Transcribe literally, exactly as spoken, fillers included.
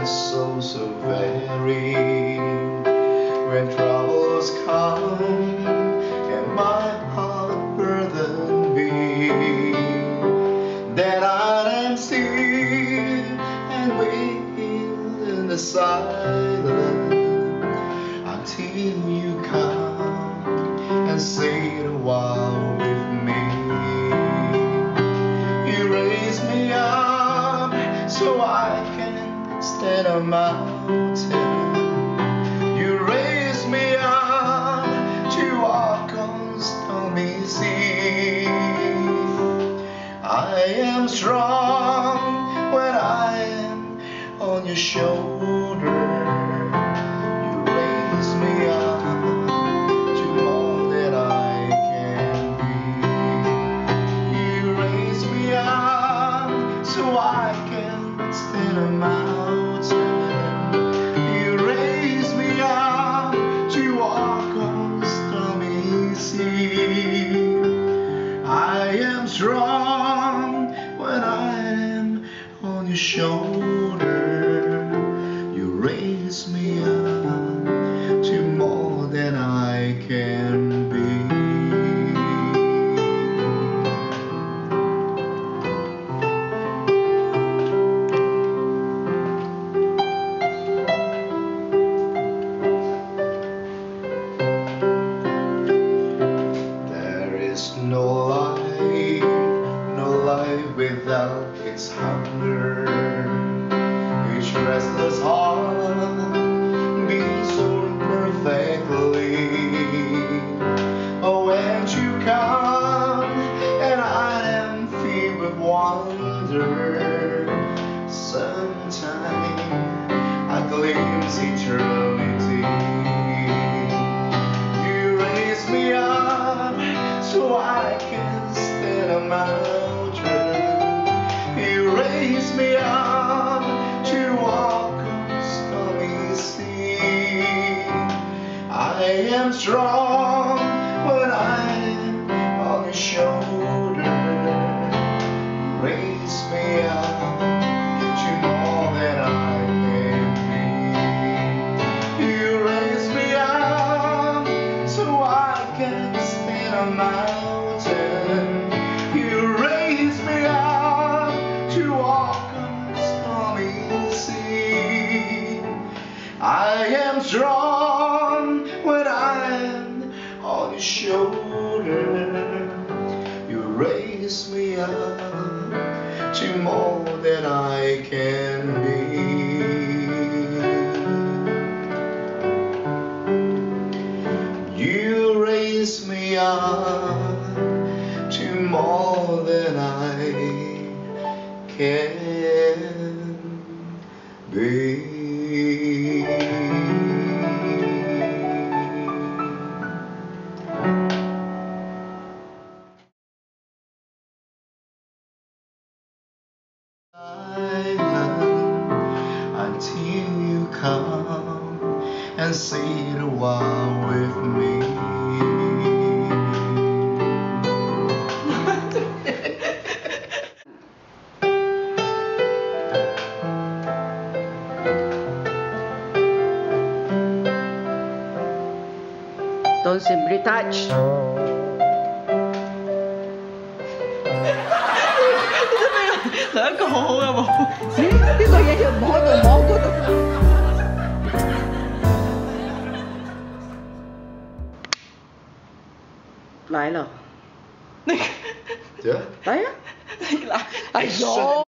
so, so very. When troubles come and my heart burden be, then I am still and wait in the silence until you come and sit a while with me. You raise me up so I can stand a mountain. You raise me up to walk on stormy sea. I am strong when I am on your shoulder. You raise me up to more than I can be. You raise me up so I can stand a mountain. You raise me up to walk on stormy sea. I am strong when I am on your shoulder. You raise me up to more than I can be. There is no life, no life without its hunger. Each restless heart beats so perfectly. Oh, when you come and I am filled with wonder, sometime I glimpse eternity. You raise me up so I can stand a mountain. You raise me up to walk on stormy sea. I am strong when I'm on your shoulder. You raise me up to more than I can be. You raise me up so I can stand a mountain. You raise me up to walk on stormy sea. I am strong when I'm on your shoulder. You raise me up to more than I can be. You raise me up to more than I can be. Until you come and sit a while with me. Don't simply touch. Là一個好好嘅舞。咦？呢個嘢要摸到摸嗰度。來了。那個。 對啊。 來呀。來。哎呦。